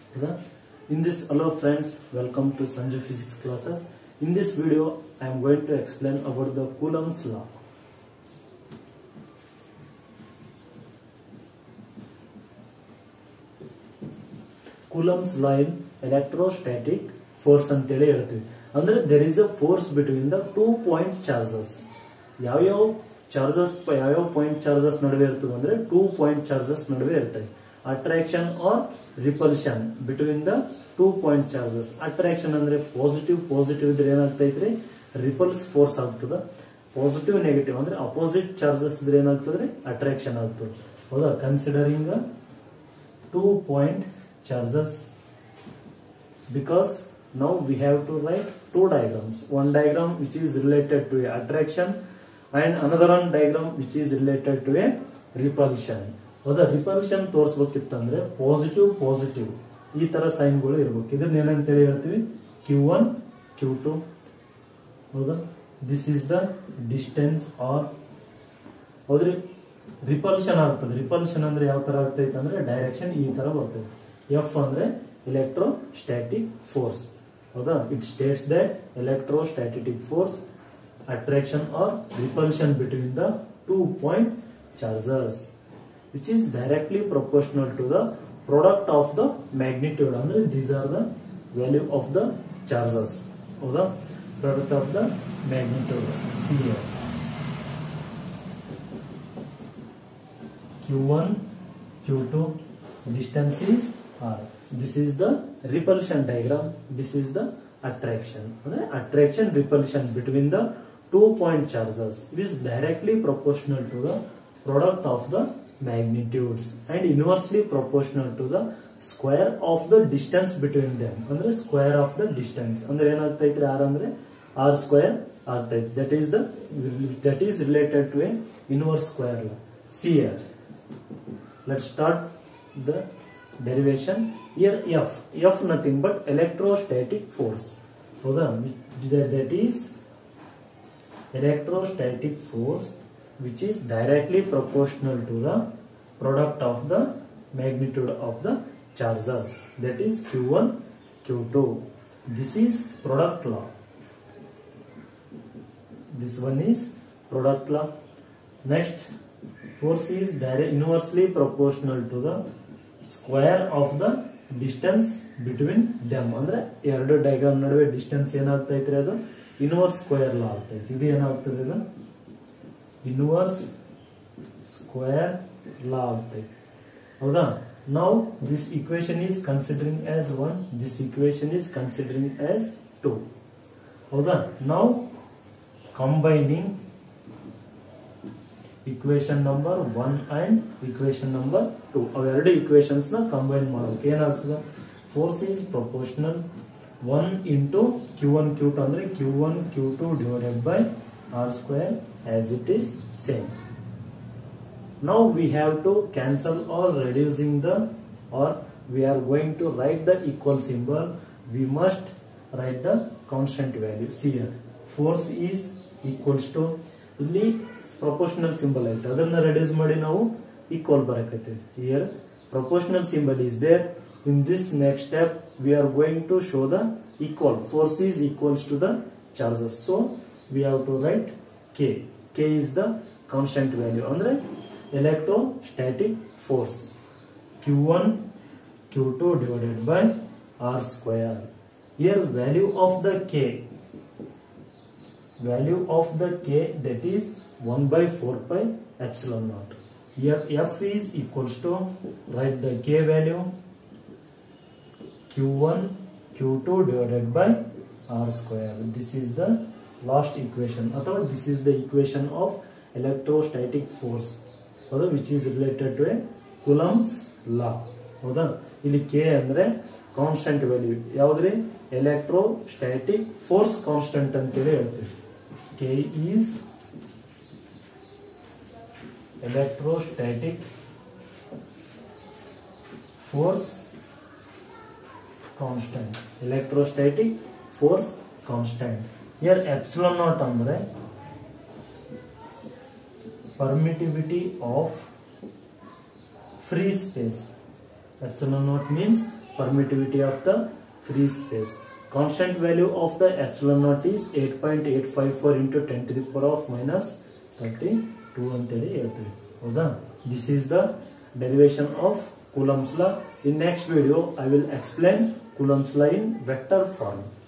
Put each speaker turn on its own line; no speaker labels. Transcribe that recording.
In this, hello friends, welcome to Sanju Physics classes. In this video, I am going to explain about the Coulomb's law. Coulomb's law in electrostatic force ಅಂತೇಳಿ ಹೇಳ್ತೀವಿ. ಅಂದ್ರೆ there is a force between the 2 point charges. ಯಾವ point charges ನಡುವೆ ಇರ್ತದೆ ಅಂದ್ರೆ 2 point charges ನಡುವೆ ಇರ್ತದೆ. Attraction or repulsion between the 2 point charges. Attraction ಅಂದ್ರೆ ಪಾಸಿಟಿವ್ ಇದ್ರೆ ಏನಾಗ್ತೈತ್ರಿ, ರಿಪಲ್ಸ್ ಫೋರ್ಸ್ ಆಗ್ತದ. ಪಾಸಿಟಿವ್ ನೆಗೆಟಿವ್ ಅಂದ್ರೆ ಅಪೋಸಿಟ್ ಚಾರ್ಜಸ್ ಇದ್ರೆ ಏನಾಗ್ತದ್ರಿ, ಅಟ್ರಾಕ್ಷನ್ ಆಗ್ತದೆ. ಹೌದಾ? Considering 2 point charges, because now we have to write 2 diagrams. One diagram which is related to a attraction and another one diagram which is related to a repulsion. ಹೌದಾ? Repulsion ತೋರಿಸಬೇಕಿತ್ತಂದ್ರೆ positive ಈ ತರ ಸೈನ್ಗಳು ಇರಬೇಕು. ಇದನ್ನ ಏನಂತೇಳಿ ಹೇಳ್ತೀವಿ, Q1 Q2. ಹೌದಾ? This is the distance R. ಹೌದ್ರಿ? ರಿಪಲ್ಷನ್ ಆಗ್ತದೆ. ರಿಪಲ್ಷನ್ ಅಂದ್ರೆ ಯಾವ ತರ ಆಗ್ತೈತೆ ಅಂದ್ರೆ ಡೈರೆಕ್ಷನ್ ಈ ತರ ಬರ್ತದೆ. F ಅಂದ್ರೆ electrostatic force. ಹೌದಾ? It states that electrostatic force, attraction or repulsion between the 2 point charges, which is directly proportional to the product of the magnitude. ಅಂದ್ರೆ these are the value of the charges. ಹೌದಾ? Product of the magnitude. See here. Q1 Q2, distance is R. This is the repulsion diagram. This is the attraction. Attraction repulsion between the 2 point charges is directly proportional to the product of the magnitudes and inversely proportional to the square of the distance between them. Andre square of the distance. Andre enagtaitri R andre R square agtaite. That is related to a inverse square law. See here. Let's start the derivation. Here F nothing but electrostatic force. That is electrostatic force which is directly proportional to the product of the magnitude of the charges. That is Q1 Q2. This is product law. This one is product law. Next, force is inversely proportional to the square of the distance between them. ಅಂದ್ರೆ ಎರಡು diagram ನಡುವೆ distance ಏನಾಗ್ತೈತ್ರಿ, ಅದು inverse square law ಆಗ್ತೈತಿ. ಇದು ಏನಾಗ್ತದೆ, ಇದು inverse square law ಆಗ್ತೈತಿ. ಹೌದಾ? Now this equation is considering as 1, this equation is considering as 2. ಹೌದಾ? Now combining equation number 1 and equation number 2. ಅವೆರಡು equations ನ ಕಂಬೈನ್ ಮಾಡಬೇಕು. ಏನಾಗ್ತದೆ, force is proportional 1 into Q1 Q2 ಅಂದ್ರೆ Q1 Q2 divided by R square as it is same. Now we have to cancel or reducing the, or we are going to write the equal symbol. We must write the constant value. See here, force is equals to, ಇಲ್ಲಿ proportional symbol ಐತೆ, ಅದನ್ನ reduce ಮಾಡಿ ನಾವು equal ಬರಕೈತೆ. Here proportional symbol is there. In this next step we are going to show the equal. Force is equals to the charges. So we have to write K. K is the constant value, ಅಂದ್ರೆ electrostatic force. Q1 Q2 divided by R square. Here value of the K. Value of the K, that is 1 by 4 pi epsilon naught. Here F is equals to, write the K value, Q1 Q2 divided by R square. This is the last equation, or this is the equation of electrostatic force, which is related to a Coulomb's law. ಹೌದಾ? ಇಲ್ಲಿ K ಅಂದ್ರೆ constant value. ಯಾವ್ದ್ರಿ? Electrostatic force constant ಅಂತೇಳಿ ಹೇಳ್ತೀವಿ. K is electrostatic force constant. Electrostatic force constant. Here epsilon naught andre permittivity of free space. Epsilon naught means permittivity of the free space. Constant value of the epsilon naught is 8.854 into 10 to the power of minus 32 ಅಂತೇಳಿ ಹೇಳ್ತೀವಿ. ಹೌದಾ? This is the derivation of Coulomb's law. In next video, I will explain Coulomb's law in vector form.